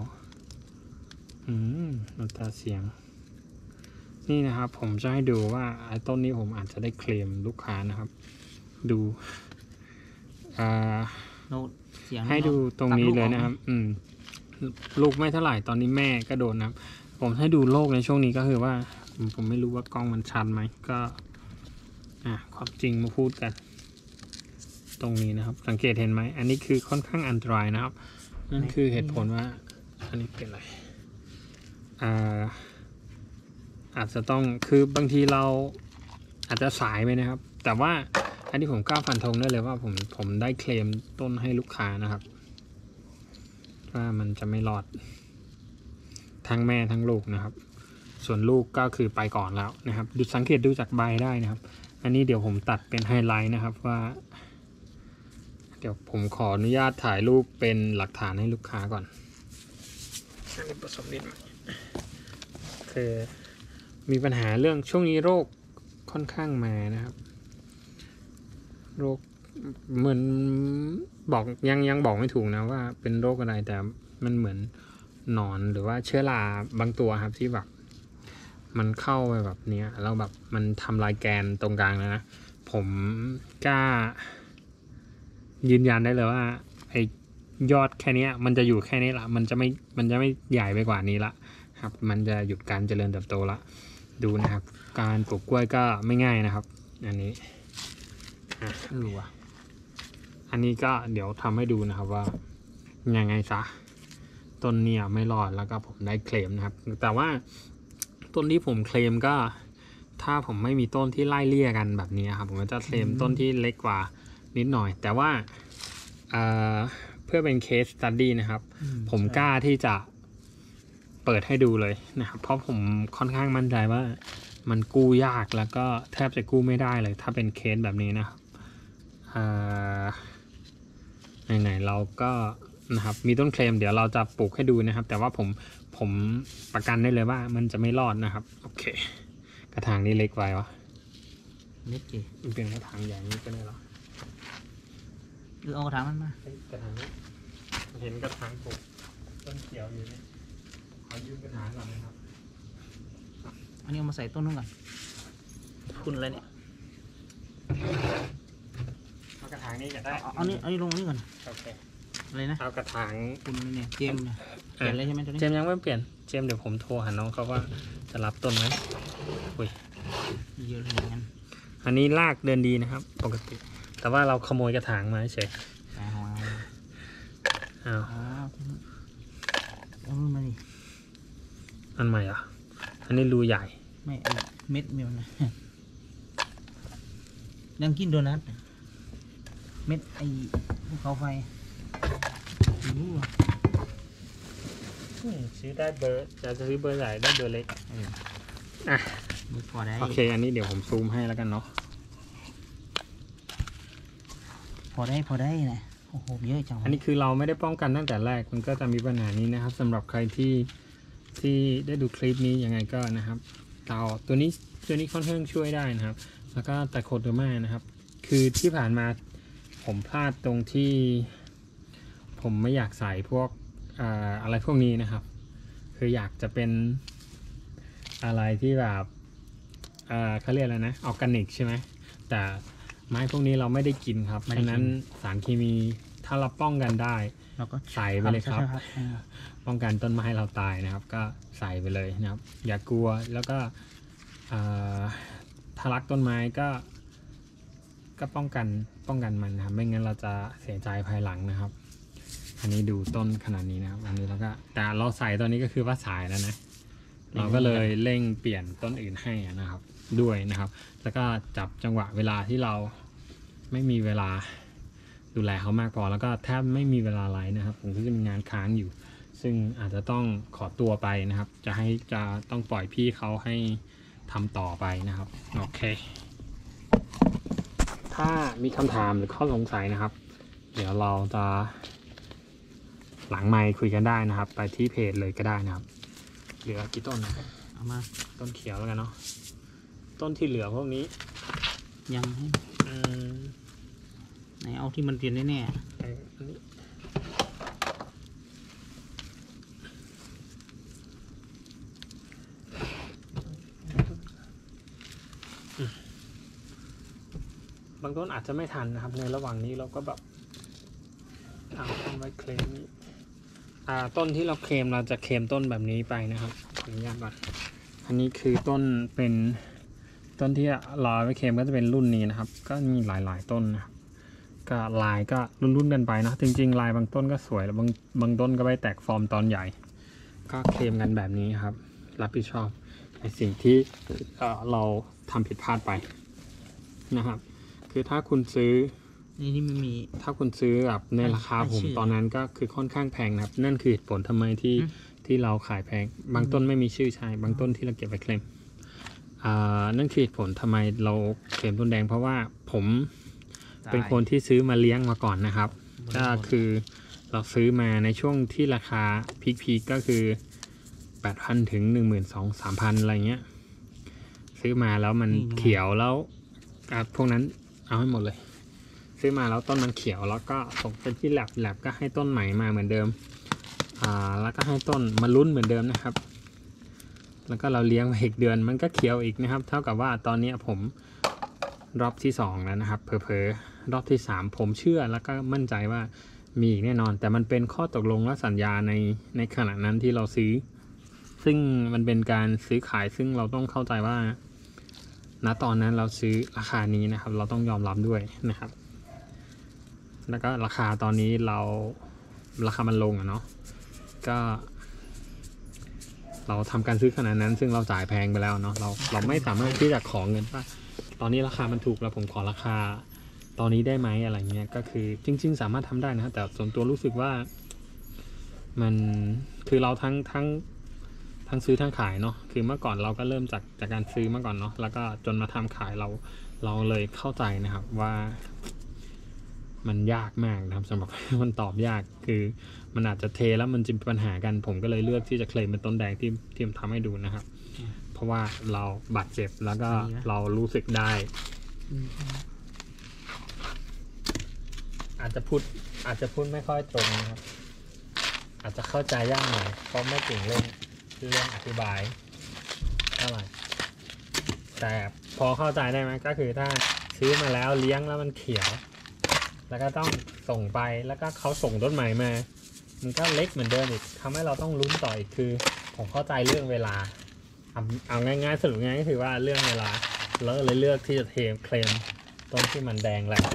อัตราเสียง นี่นะครับ ผมจะให้ดูว่าไอ้ต้นนี้ผมอาจจะได้เคลมลูกค้านะครับ ดูโน้ตเสียงให้ดูตรงนี้เลยนะครับ ลูกไม่เท่าไหร่ตอนนี้แม่ก็โดนนะครับ ผมให้ดูโรคในช่วงนี้ก็คือว่า ผมไม่รู้ว่ากล้องมันชัดไหมก็ความจริงมาพูดกัน ตรงนี้นะครับ สังเกตเห็นไหมอันนี้คือค่อนข้างอันตรายนะครับนั่นคือเหตุผลว่าอันนี้เป็นอะไรอาจจะต้องคือบางทีเราอาจจะสายไปนะครับ แต่ว่าอันนี้ผมกล้าฟันธงได้เลยว่าผมได้เคลมต้นให้ลูกค้านะครับว่ามันจะไม่รอดทั้งแม่ทั้งลูกนะครับ ส่วนลูกก็คือไปก่อนแล้วนะครับดูสังเกตดูจากใบได้นะครับ อันนี้เดี๋ยวผมตัดเป็นไฮไลท์นะครับว่าเดี๋ยวผมขออนุญาตถ่ายรูปเป็นหลักฐานให้ลูกค้าก่อนอันนี้ผสมนิดหน่อยคือมีปัญหาเรื่องช่วงนี้โรคค่อนข้างมานะครับโรคเหมือนบอกยังบอกไม่ถูกนะว่าเป็นโรคอะไรแต่มันเหมือนหนอนหรือว่าเชื้อราบางตัวครับที่แบบมันเข้าไปแบบเนี้ยแล้วแบบมันทำลายแกนตรงกลางแล้วนะผมกล้ายืนยันได้เลยว่าไอ้ยอดแค่นี้มันจะอยู่แค่นี้ละมันจะไม่ใหญ่ไปกว่านี้ละครับมันจะหยุดการเจริญเติบโตละดูนะครับการปลูกกล้วยก็ไม่ง่ายนะครับอันนี้ว่ะอันนี้ก็เดี๋ยวทำให้ดูนะครับว่ายังไงซะต้นเนี่ยไม่รอดแล้วก็ผมได้เคลมนะครับแต่ว่าต้นที่ผมเคลมก็ถ้าผมไม่มีต้นที่ไล่เลี่ยกันแบบนี้ครับผมก็จะเคลมต้นที่เล็กกว่านิดหน่อยแต่ว่าเพื่อเป็นเคสสตัดดี้นะครับผมกล้าที่จะเปิดให้ดูเลยนะครับเพราะผมค่อนข้างมั่นใจว่ามันกู้ยากแล้วก็แทบจะกู้ไม่ได้เลยถ้าเป็นเคสแบบนี้นะครับไหนๆเราก็นะครับมีต้นเคลมเดี๋ยวเราจะปลูกให้ดูนะครับแต่ว่าผมประกันได้เลยว่ามันจะไม่รอดนะครับโอเคกระถางนี้เล็กไปวะเล็กกี่มันเป็นกระถางใหญ่นี้ก็ได้หรอหรือเอากระถางมันมากระถางนี้เห็นกระถางปลูกต้นเขียวอยู่นี่ขอยืมกระถางก่อนนะครับอันนี้เอามาใส่ต้นนู้นก่อนคุณอะไรเนี่ยเอากระถางนี้ก็ได้เอานี้ลงนี่ก่อนโอเคอะไรนะเอากระถางคุณเนี่ยเจมเนี่ยเปลี่ยนเลยใช่ไหมตัวนี้เจมยังไม่เปลี่ยนเจมเดี๋ยวผมโทรหาน้องเขาว่าจะรับต้นไหมอุ้ยเยอะเลยอย่างนั้นอันนี้รากเดินดีนะครับปกติแต่ว่าเราขโมยกระถางมาเฉยอ๋อเอามือมาดิอันใหม่อ่ะอันนี้รูใหญ่ไม่ไอเม็ดมีมันนะยังกินโดนัทเม็ดไอภูเขาไฟรู้หรอซื้อได้เบอร์จะซื้อเบอร์ใหญ่ได้เบอร์เล็กอ่ะพอได้โอเคอันนี้เดี๋ยวผมซูมให้แล้วกันเนาะพอได้นะโอ้โหเยอะจังอันนี้คือเราไม่ได้ป้องกันตั้งแต่แรกมันก็จะมีปัญหานี้นะครับสำหรับใครที่ได้ดูคลิปนี้ยังไงก็นะครับตัวนี้ค่อนข้างช่วยได้นะครับแล้วก็แต่โคโดมานะครับคือที่ผ่านมาผมพลาดตรงที่ผมไม่อยากใส่พวกอะไรพวกนี้นะครับคืออยากจะเป็นอะไรที่แบบเขาเรียกอะไรนะออร์แกนิกใช่ไหมแต่ไม้พวกนี้เราไม่ได้กินครับฉะนั้นสารเคมีถ้าเราป้องกันได้เราก็ใส่ไปเลยครับป้องกันต้นไม้เราตายนะครับก็ใส่ไปเลยนะครับอย่ากลัวแล้วก็ถ้ารักต้นไม้ก็ป้องกันมันนะครับไม่งั้นเราจะเสียใจภายหลังนะครับ อันนี้ดูต้นขนาดนี้นะครับอันนี้แล้วก็แต่เราใส่ตอนนี้ก็คือว่าสายแล้วนะเราก็เลยเร่งเปลี่ยนต้นอื่นให้นะครับด้วยนะครับแล้วก็จับจังหวะเวลาที่เราไม่มีเวลาดูแลเขามากพอแล้วก็แทบไม่มีเวลาไลฟ์นะครับผมก็จะมีงานค้างอยู่ซึ่งอาจจะต้องขอตัวไปนะครับจะต้องปล่อยพี่เขาให้ทำต่อไปนะครับโอเคถ้ามีคำถามหรือข้อสงสัยนะครับ เดี๋ยวเราจะหลังไมค์คุยกันได้นะครับ ไปที่เพจเลยก็ได้นะครับเหลือกี่ต้นนะเอามาต้นเขียวแล้วกันเนาะต้นที่เหลือพวกนี้ยังให้ไหนเอาที่มันเรียนแน่อันนี้บางต้นอาจจะไม่ทันนะครับในระหว่างนี้เราก็แบบเอาต้นไว้เคลมนี้ต้นที่เราเคลมเราจะเคลมต้นแบบนี้ไปนะครับขออนุญาตก่อนอันนี้คือต้นเป็นต้นที่เราไว้เคลมก็จะเป็นรุ่นนี้นะครับก็มีหลายๆต้นนะครับก็ลายก็รุ่นๆกันไปนะจริงๆลายบางต้นก็สวยแล้วบางต้นก็ไปแตกฟอร์มตอนใหญ่ก็เคลมกันแบบนี้ครับรับผิดชอบในสิ่งที่เราทำผิดพลาดไปนะครับคือถ้าคุณซื้อๆนี่ไม่มีถ้าคุณซื้อแบบในราคาผมตอนนั้นก็คือค่อนข้างแพงนะครับนั่นคือเหตุผลทำไมที่เราขายแพงบางต้นไม่มีชื่อใช่บางต้นที่เราเก็บไว้เคลมนั่นคือเหตุผลทำไมเราเคลมต้นแดงเพราะว่าผมเป็นคนที่ซื้อมาเลี้ยงมาก่อนนะครับก็คือเราซื้อมาในช่วงที่ราคาพีคก็คือ 8,000 ถึง 12,000 3,000 อะไรเงี้ยซื้อมาแล้วมันเขียวแล้วพวกนั้นเอาให้หมดเลยซื้อมาแล้วต้นมันเขียวแล้วก็ส่งไปที่แลบก็ให้ต้นใหม่มาเหมือนเดิมแล้วก็ให้ต้นมาลุ้นเหมือนเดิมนะครับแล้วก็เราเลี้ยงมาอีกเดือนมันก็เขียวอีกนะครับเท่ากับว่าตอนนี้ผมรอบที่2แล้วนะครับเผลอๆรอบที่3ผมเชื่อแล้วก็มั่นใจว่ามีอีกแน่นอนแต่มันเป็นข้อตกลงและสัญญาในขณะนั้นที่เราซื้อซึ่งมันเป็นการซื้อขายซึ่งเราต้องเข้าใจว่าณตอนนั้นเราซื้อราคานี้นะครับเราต้องยอมรับด้วยนะครับแล้วก็ราคาตอนนี้ราคามันลงเนาะก็เราทำการซื้อขนาดนั้นซึ่งเราจ่ายแพงไปแล้วเนาะเราไม่สามารถที่จะขอเงินว่าตอนนี้ราคามันถูกแล้วผมขอราคาตอนนี้ได้ไหมอะไรเงี้ยก็คือจริงๆสามารถทำได้นะแต่ส่วนตัวรู้สึกว่ามันคือเราทั้งซื้อทั้งขายเนาะคือเมื่อก่อนเราก็เริ่มจากการซื้อมาก่อนเนาะแล้วก็จนมาทำขายเราเลยเข้าใจนะครับว่ามันยากมากนะครับสำหรับ มันตอบยากคือมันอาจจะเทแล้วมันจะมีปัญหากันผมก็เลยเลือกที่จะเคลมเป็นต้นแดงที่ทำให้ดูนะครับเพราะว่าเราบาดเจ็บแล้วก็เรารู้สึกได้อาจจะพูดไม่ค่อยตรงนะครับอาจจะเข้าใจยากหน่อยเพราะไม่เก่งเรื่องอธิบายเท่าไหร่แต่พอเข้าใจได้ไหมก็คือถ้าซื้อมาแล้วเลี้ยงแล้วมันเขียวแล้วก็ต้องส่งไปแล้วก็เขาส่งต้นใหม่มามันก็เล็กเหมือนเดิมอีกทำให้เราต้องลุ้นต่ออีกคือผมเข้าใจเรื่องเวลาเอาง่ายๆสรุปง่ายก็คือว่าเรื่องเวลาแล้วเลยเลือกที่จะเคลมต้นที่มันแดงแหละ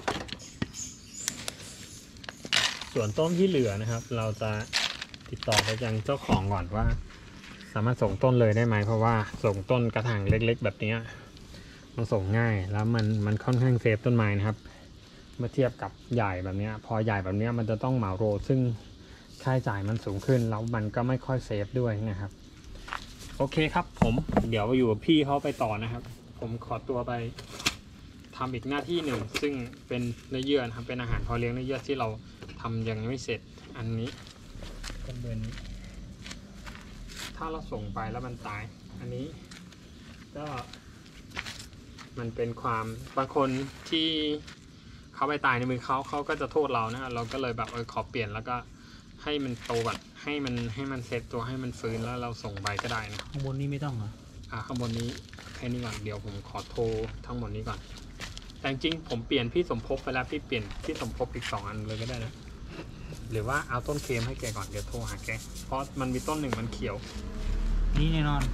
ส่วนต้นที่เหลือนะครับเราจะติดต่อไปยังเจ้าของก่อนว่าสามารถส่งต้นเลยได้ไหมเพราะว่าส่งต้นกระถางเล็กๆแบบนี้มันส่งง่ายแล้วมันค่อนข้างเซฟต้นไม้นะครับเมื่อเทียบกับใหญ่แบบนี้พอใหญ่แบบนี้มันจะต้องเหมาโรซึ่งค่าใช้จ่ายมันสูงขึ้นแล้วมันก็ไม่ค่อยเซฟด้วยนะครับโอเคครับผมเดี๋ยวอยู่กับพี่เขาไปต่อนะครับผมขอตัวไปทำอีกหน้าที่หนึ่งซึ่งเป็นเนื้อเยื่อนะครับเป็นอาหารพอเลี้ยงเนื้อเยื่อที่เราทำยังไม่เสร็จอันนี้ต้นเดือนนี้ถ้าเราส่งไปแล้วมันตายอันนี้ก็มันเป็นความบางคนที่เขาไปตายในมือเขาก็จะโทษเรานะเราก็เลยแบบขอเปลี่ยนแล้วก็ให้มันโตแบบให้มันเซตตัวให้มันฟื้นแล้วเราส่งไปก็ได้นะข้างบนนี้ไม่ต้องเหรอข้างบนนี้แค่นี้ก่อนเดี๋ยวผมขอโทรทั้งหมดนี้ก่อนแต่จริงผมเปลี่ยนพี่สมภพไปแล้วพี่เปลี่ยนพี่สมภพอีก2 อันเลยก็ได้นะหรือว่าเอาต้นเคมให้แกก่อนเดี๋ยวโทรหาแกเพราะมันมีต้นหนึ่งมันเขียวนี่แน่นอน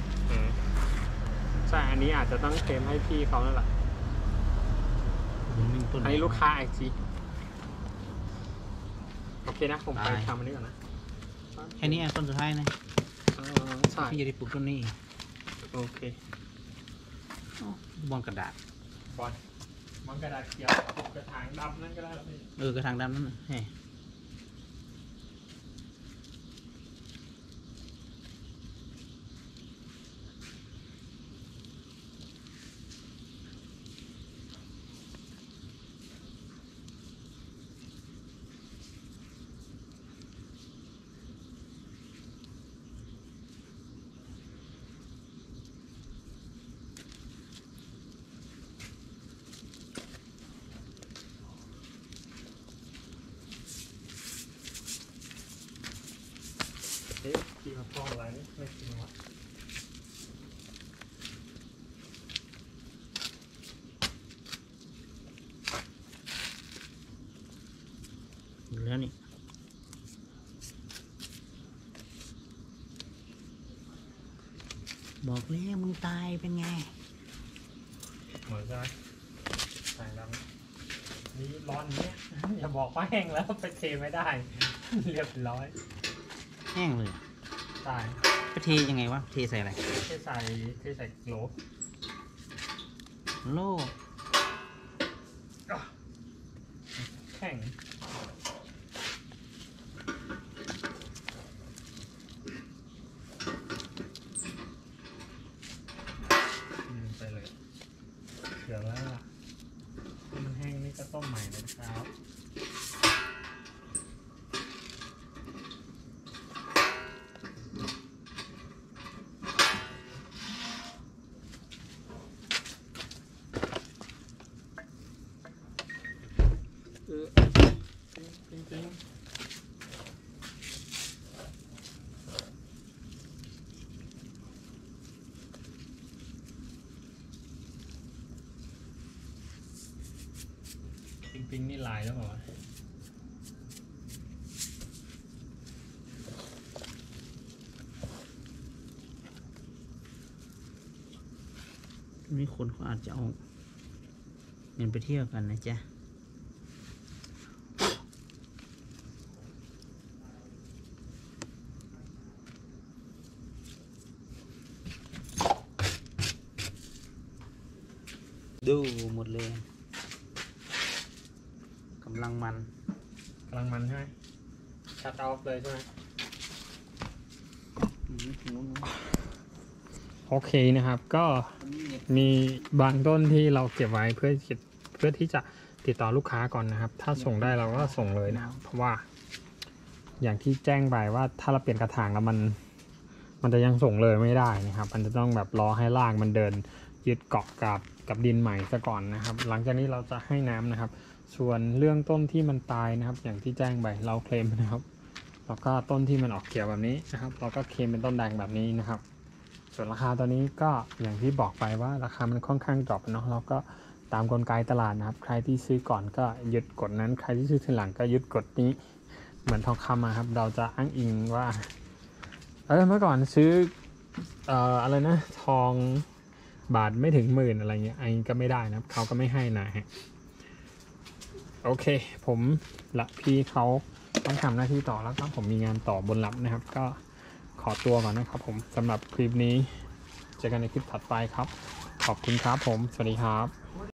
ใช่อันนี้อาจจะต้องเคมให้พี่เขานั่นแหละอันนี้ลูกค้าไอจีโอเคนะผมไปทำอันนี้ก่อนนะแค่นี้ต้นสุดท้ายนะใช่พี่จะได้ปลูกต้นนี้โอเคบอลกระดาษบอลกระดาษเขียวกระถางดำนั่นก็ได้กระถางดำนั่นเฮ้แล้วนี่บอกแล้วมึงตายเป็นไงหมดใช่ไหมใส่แล้วนี่ร้อนเนี้ยอย่าบอกว่าแห้งแล้วไปเทไม่ได้ เรียบร้อยแห้งเลยใช่ไปเทยังไงวะเทใส่อะไรเทใส่โหลโล่แข็งไปเลยเดี๋ยวแล้วมันแห้งนี่ก็ต้มใหม่นะครับจริงปิงนี่ลายแล้วเหรอมีคนเขาอาจจะเอาเงินไปเที่ยวกันนะจ๊ะดูหมดเลยกำลังมันใช่ไหมชัดออฟเลยใช่ไหมโอเคนะครับก็มีบางต้นที่เราเก็บไว้เพื่อที่จะติดต่อลูกค้าก่อนนะครับถ้าส่งได้เราก็ส่งเลยนะครับเพราะว่าอย่างที่แจ้งไปว่าถ้าเราเปลี่ยนกระถางแล้วมันจะยังส่งเลยไม่ได้นะครับมันจะต้องแบบรอให้รากมันเดินยึดเกาะกับดินใหม่ซะก่อนนะครับหลังจากนี้เราจะให้น้ำนะครับส่วนเรื่องต้นที่มันตายนะครับอย่างที่แจ้งไปเราเคลมนะครับแล้วก็ต้นที่มันออกเขียวแบบนี้นะครับเราก็เคลมเป็นต้นแดงแบบนี้นะครับส่วนราคาตัวนี้ก็อย่างที่บอกไปว่าราคามันค่อนข้างดรอปเนาะเราก็ตามกลไกตลาดนะครับใครที่ซื้อก่อนก็ยึดกฎนั้นใครที่ซื้อทีหลังก็ยึดกฎนี้เหมือนทองคำครับเราจะอ้างอิงว่าเมื่อก่อนซื้ออะไรนะทองบาทไม่ถึง10,000อะไรเงี้ยอันนี้ก็ไม่ได้นะครับเขาก็ไม่ให้นะฮะโอเคผมละพี่เขาต้องทำหน้าที่ต่อแล้วก็ผมมีงานต่อบนลับนะครับก็ขอตัวก่อนนะครับผมสำหรับคลิปนี้เจอกันในคลิปถัดไปครับขอบคุณครับผมสวัสดีครับ